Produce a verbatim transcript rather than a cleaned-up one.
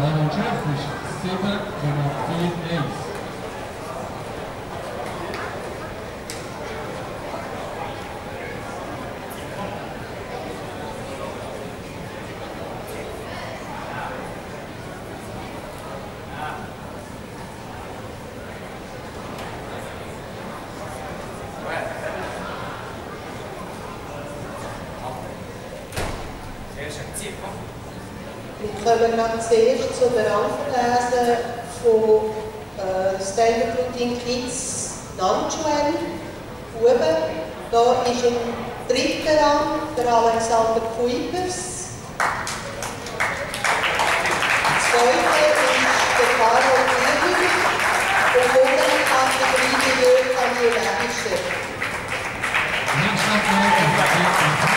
Aaron Jeffrey, sieben Komma vier eins. Wir kommen noch zuerst zu der Rangverlese von äh, Standard Routine Kids Nanchuan, Buben. Da ist im dritten Rang der Alexander Kuipers. Der zweite ist der Caro Kuipers und unter der Kategorie die Jörg Daniel Ebischer.